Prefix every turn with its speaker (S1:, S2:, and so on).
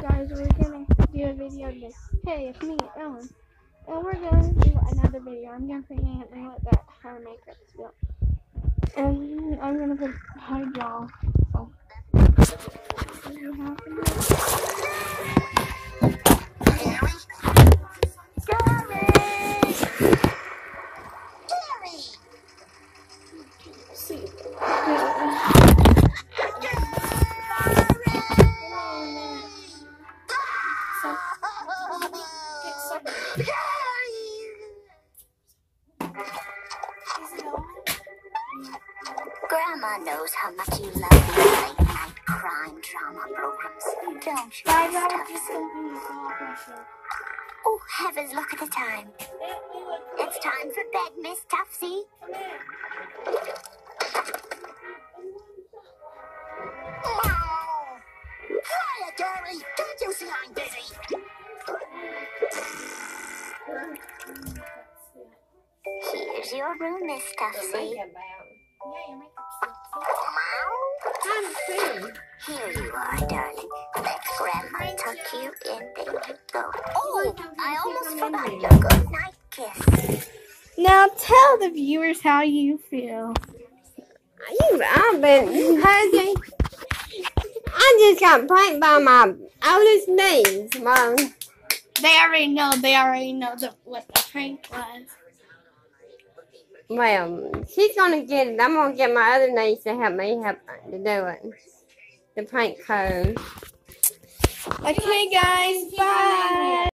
S1: guys, we're gonna do a video today. Hey, it's me, Ellen, and we're gonna do another video. I'm gonna put my hand with that hair makeup still, and I'm gonna put hide y'all. So, see.
S2: Grandma knows how much you love these late-night crime drama programs, don't you, Miss Tuftsy? Oh, heavens, look at the time. It's time for bed, Miss Tuftsy. Hiya, Dory. Don't you see I'm busy? Here's your room, Miss Tuftsy. Here you are, darling. Let Grandma tuck you in. There you go. Oh, I almost forgot your good night kiss.
S1: Now tell the viewers how you feel.
S3: I've been hugging. I just got pranked by my oldest niece, Mom.
S1: They already know what the prank was.
S3: Well, she's gonna get it. I'm gonna get my other niece to help me to do it. The prank code.
S1: Okay, guys, bye.